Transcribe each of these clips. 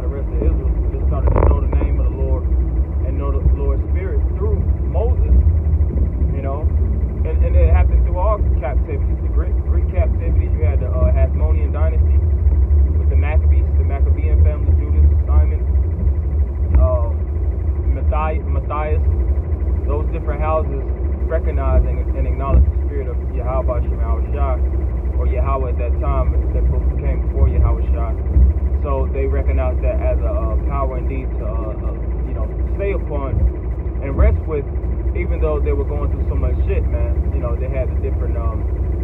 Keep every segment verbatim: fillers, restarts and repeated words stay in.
the rest of Israel just started to know the name of the Lord and know the Lord's Spirit through Moses, you know. And, and it happened through all captivities. The Greek, Greek captivities, you had the uh, Hasmonean dynasty with the Maccabees, the Maccabean family, Judas, Simon, um, Matthias, Matthias, those different houses recognizing and acknowledge the spirit of Yahweh Shem Shai, or Yahweh at that time that came before Yahweh Shai. So they recognized that as a uh, power indeed to uh, uh, you know, stay upon and rest with, even though they were going through so much shit, man. You know, they had the different um,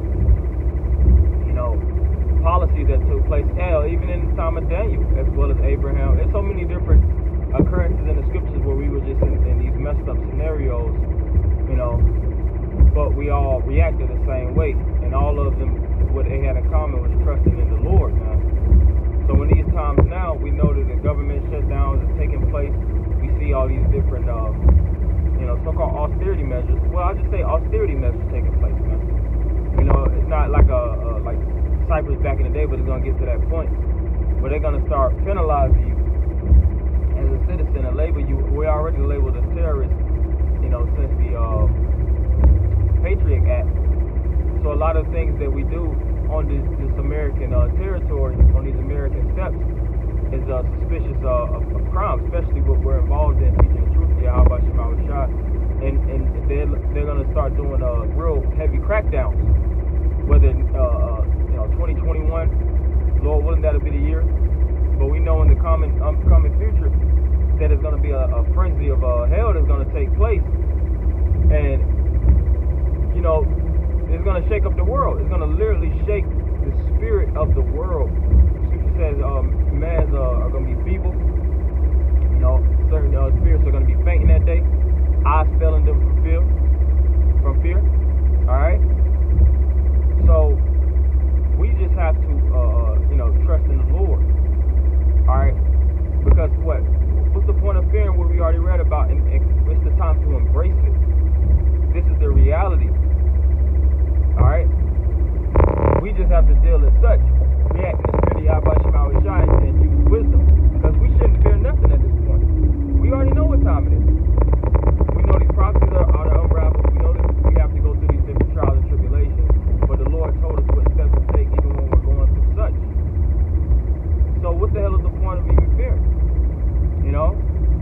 you know, policies that took place. Hell, even in the time of Daniel, as well as Abraham. There's so many different occurrences in the scriptures where we were just in, in these messed up scenarios, you know, but we all reacted the same way, and all of them, what they had in common was trusting in the Lord, man. So in these times now, we know that the government shutdowns are taking place. We see all these different, um, you know, so-called austerity measures. Well, I just say austerity measures taking place, man. You know, it's not like a, a like Cyprus back in the day, but it's gonna get to that point where they're gonna start penalizing you as a citizen and label you. We're already labeled as terrorists, you know, since the uh, Patriot Act. So a lot of things that we do on this, this American uh, territory, on these American steps, is uh, suspicious uh, of, of crime, especially what we're involved in, teaching the truth, Yahweh Shema Shai. And, and they're, they're going to start doing uh, real heavy crackdowns, whether, uh, you know, twenty twenty-one, Lord willing, that'll be the year. But we know in the coming, upcoming future that it's going to be a, a frenzy of uh, hell that's going to take place. And, you know, it's going to shake up the world. It's going to literally shake the spirit of the world. Scripture says um, mans uh, are going to be feeble. You know, certain uh, spirits are going to be fainting that day. Eyes failing them from fear. From fear. All right. So we just have to, uh, you know, trust in the Lord. All right. Because what? What's the point of fearing what we already read about? And, and it's the time to embrace it. This is the reality. Alright? We just have to deal as such. React in the spirit of Yahweh Shema Shai and use wisdom. Because we shouldn't fear nothing at this point. We already know what time it is. We know these prophecies are, are unraveled. We know that we have to go through these different trials and tribulations. But the Lord told us what steps to take even when we're going through such. So what the hell is the point of even fearing? You know?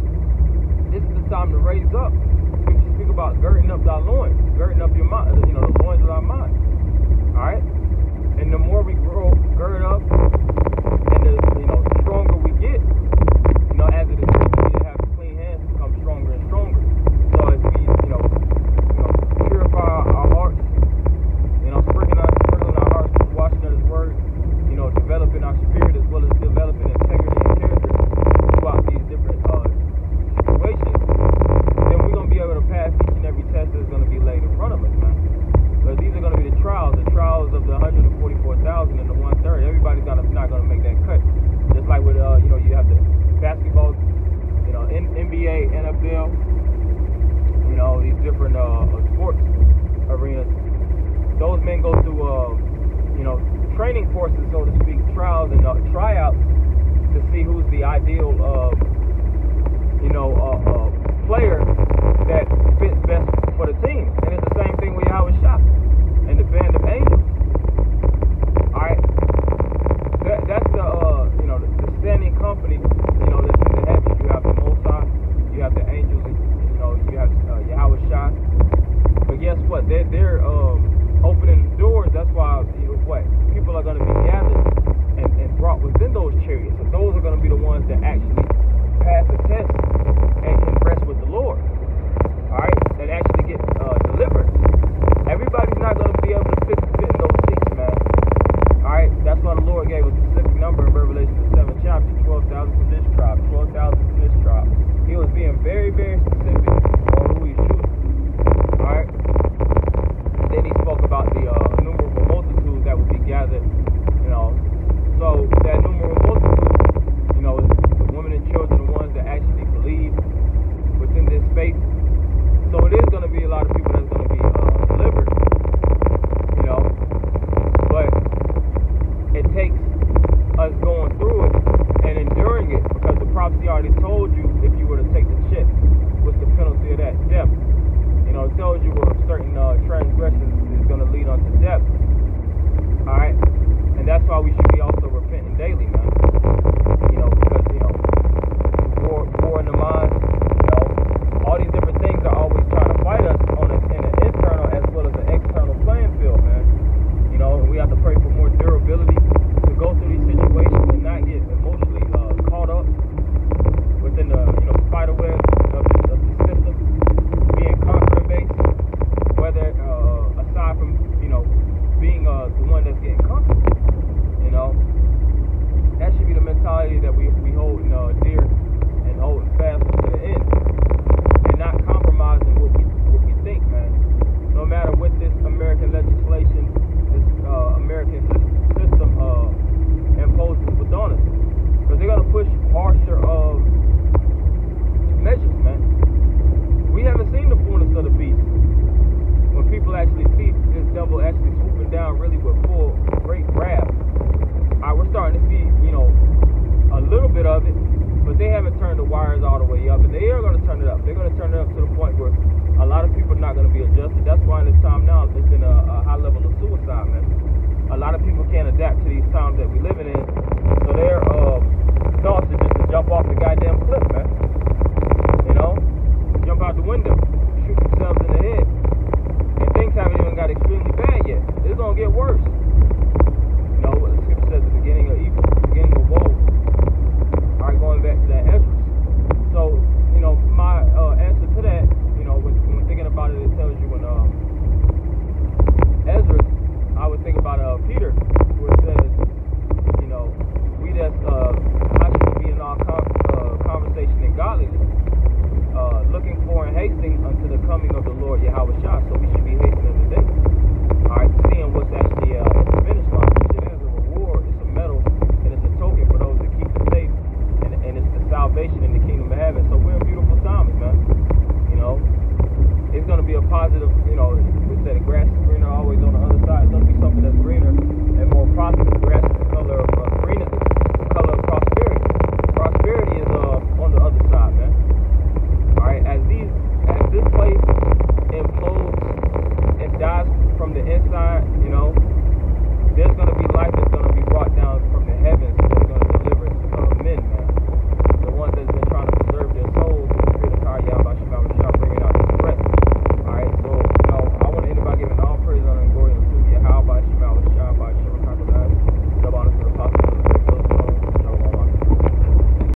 This is the time to raise up. Speak about girding up thy loins, girding up your mind, you know, the loins of our mind. Alright? And the more we grow, gird up, and the, you know, the stronger we get, you know, as it is we to have clean hands become stronger and stronger. So as we, you know, you know, purify our hearts, you know, sprinkling our, sprinkling our hearts with washing of His word, you know, developing our spirit as well as developing integrity and character throughout these different uh, situations, then we're going to be able to pass each and every test that's going to be laid in front of us, man. Because these are going to be the trials, the trials of the one hundred forty-four thousand and the one-third. Everybody's gonna, not going to make that cut. Just like with, uh, you know, you have the basketball, you know, N B A, N F L, you know, these different uh, sports arenas. Those men go through, uh, you know, training courses, so to speak, trials and uh, tryouts to see who's the ideal, uh, you know, uh, uh, player that fits best for the team. And it's the same thing with Yahweh Shai and the band of angels. Alright? That, that's the, uh, you know, the, the standing company, you know, that's in the heavens. You have the Most High, you have the angels, you know, you have uh, Yahweh Shai. But guess what? They're, they're um, opening the doors. That's why, you know, what? People are going to be gathered and, and brought within those chariots. So those are going to be the ones that actually pass the test and can rest with the Lord. Alright? That actually get uh, delivered. Everybody's not going to be able to fit, fit in those seats, man. Alright? That's why the Lord gave a specific number in Revelation the seventh chapter, twelve thousand from this tribe, twelve thousand from this tribe. He was being very, very specific on who he's choosing. Alright? Then he spoke about the uh, innumerable multitude that would be gathered, you know. So that innumerable multitude, you know, is the women and children, the ones that actually believe within this faith. So it is going to be a lot of people that's going to be uh, delivered, you know. But it takes us going through it and enduring it, because but they haven't turned the wires all the way up, and they are going to turn it up. They're going to turn it up to the point where a lot of people are not going to be adjusted. That's why in this time now, there's been a, a high level of suicide, man. A lot of people can't adapt to these times that we live in.